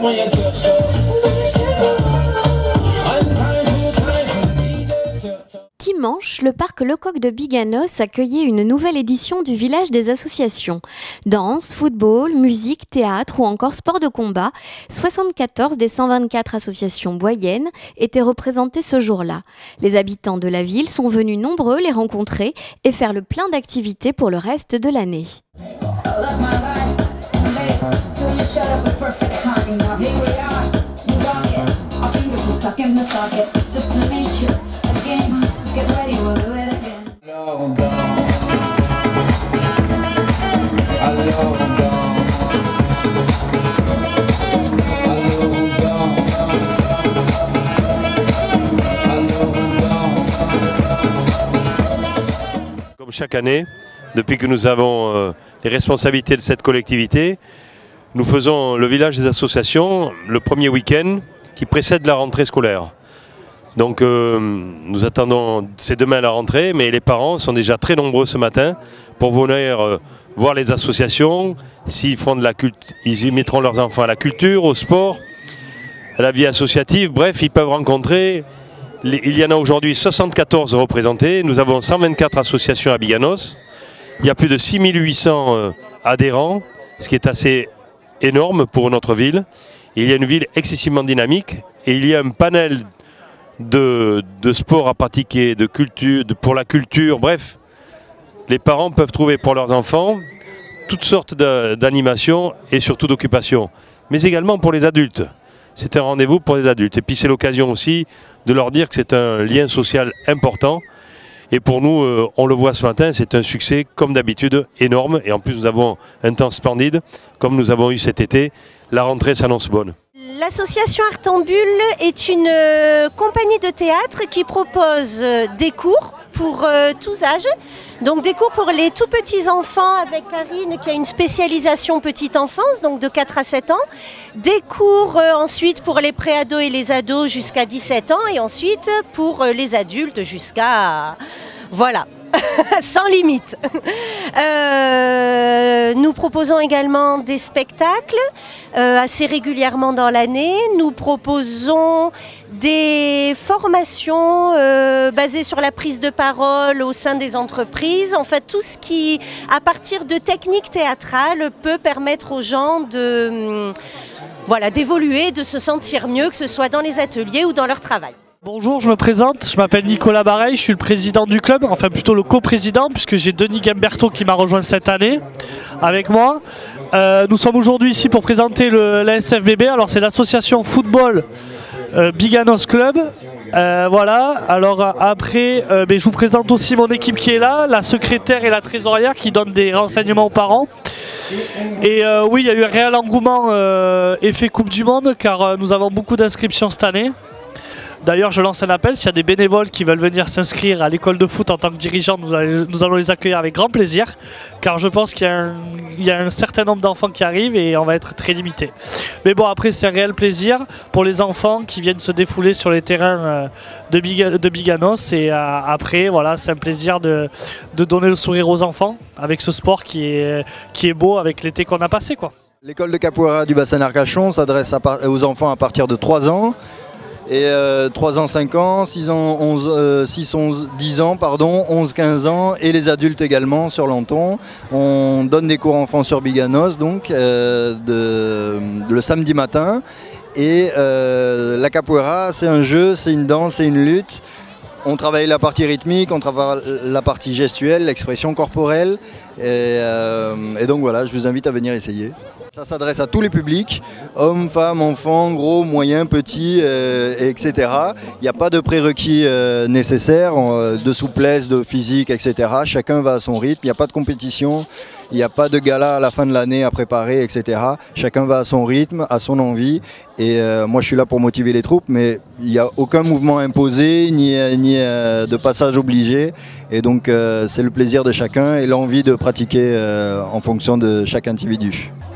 Dimanche, le parc Lecoq de Biganos accueillait une nouvelle édition du village des associations. Danse, football, musique, théâtre ou encore sport de combat, 74 des 124 associations boyennes étaient représentées ce jour-là. Les habitants de la ville sont venus nombreux les rencontrer et faire le plein d'activités pour le reste de l'année. Comme chaque année, depuis que nous avons les responsabilités de cette collectivité, nous faisons le village des associations le premier week-end qui précède la rentrée scolaire. Donc nous attendons, c'est demain la rentrée, mais les parents sont déjà très nombreux ce matin pour venir voir les associations. S'ils font de la ils y mettront leurs enfants à la culture, au sport, à la vie associative, bref, ils peuvent rencontrer. Il y en a aujourd'hui 74 représentés, nous avons 124 associations à Biganos, il y a plus de 6800 adhérents, ce qui est assez énorme pour notre ville. Il y a une ville excessivement dynamique et il y a un panel de sport à pratiquer, de culture, pour la culture, bref. Les parents peuvent trouver pour leurs enfants toutes sortes d'animations et surtout d'occupations, mais également pour les adultes. C'est un rendez-vous pour les adultes. Et puis c'est l'occasion aussi de leur dire que c'est un lien social important. Et pour nous, on le voit ce matin, c'est un succès comme d'habitude énorme. Et en plus nous avons un temps splendide, comme nous avons eu cet été. La rentrée s'annonce bonne. L'association Artambule est une compagnie de théâtre qui propose des cours pour tous âges. Donc des cours pour les tout petits enfants avec Karine qui a une spécialisation petite enfance, donc de 4 à 7 ans. Des cours ensuite pour les préados et les ados jusqu'à 17 ans et ensuite pour les adultes jusqu'à... Voilà. Sans limite. Nous proposons également des spectacles assez régulièrement dans l'année. Nous proposons des formations basées sur la prise de parole au sein des entreprises. En fait, tout ce qui, à partir de techniques théâtrales, peut permettre aux gens de, voilà, d'évoluer, de se sentir mieux, que ce soit dans les ateliers ou dans leur travail. Bonjour, je me présente, je m'appelle Nicolas Bareil, je suis le président du club, enfin plutôt le coprésident puisque j'ai Denis Gamberto qui m'a rejoint cette année avec moi. Nous sommes aujourd'hui ici pour présenter l'ASFBB, alors c'est l'association football Biganos Club. Voilà, alors après je vous présente aussi mon équipe qui est là, la secrétaire et la trésorière qui donnent des renseignements aux parents. Et oui, il y a eu un réel engouement effet Coupe du Monde car nous avons beaucoup d'inscriptions cette année. D'ailleurs, je lance un appel, s'il y a des bénévoles qui veulent venir s'inscrire à l'école de foot en tant que dirigeant, nous allons les accueillir avec grand plaisir, car je pense qu'il y a un certain nombre d'enfants qui arrivent et on va être très limité. Mais bon, après, c'est un réel plaisir pour les enfants qui viennent se défouler sur les terrains de Biganos. Et après, voilà, c'est un plaisir de donner le sourire aux enfants avec ce sport qui est beau avec l'été qu'on a passé, quoi. L'école de capoeira du bassin d'Arcachon s'adresse aux enfants à partir de 3 ans. Et 3 ans, 5 ans, 6 ans, 10 ans, pardon, 11, 15 ans et les adultes également sur Lenton. On donne des cours enfants sur Biganos donc le samedi matin. Et la capoeira, c'est un jeu, c'est une danse, c'est une lutte. On travaille la partie rythmique, on travaille la partie gestuelle, l'expression corporelle. Et donc voilà, je vous invite à venir essayer. Ça s'adresse à tous les publics, hommes, femmes, enfants, gros, moyens, petits, etc. Il n'y a pas de prérequis nécessaires, de souplesse, de physique, etc. Chacun va à son rythme, il n'y a pas de compétition, il n'y a pas de gala à la fin de l'année à préparer, etc. Chacun va à son rythme, à son envie. Et moi je suis là pour motiver les troupes, mais il n'y a aucun mouvement imposé, ni de passage obligé. Et donc c'est le plaisir de chacun et l'envie de pratiquer en fonction de chaque individu.